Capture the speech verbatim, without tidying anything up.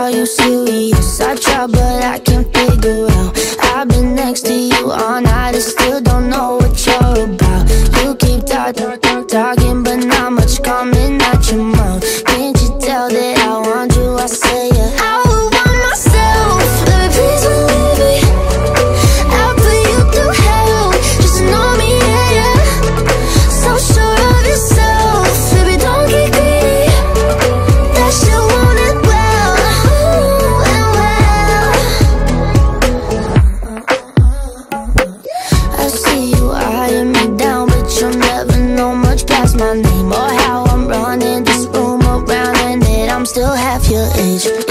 are you serious? I try but I can't figure out. I've been next to you all night and still don't know what you're about. You keep talk, talk, talk, talking but not much coming out your mouth. Can't you tell that I want you? I say yeah. I would want myself, baby, please believe me. I'll put you through hell, just know me, yeah, yeah. So sure of yourself, baby, don't get greedy. That shit want it well, ooh, and well. I see you eyeing me down, but you'll never know much past my name or how I'm running this room around, and that I'm still half your age.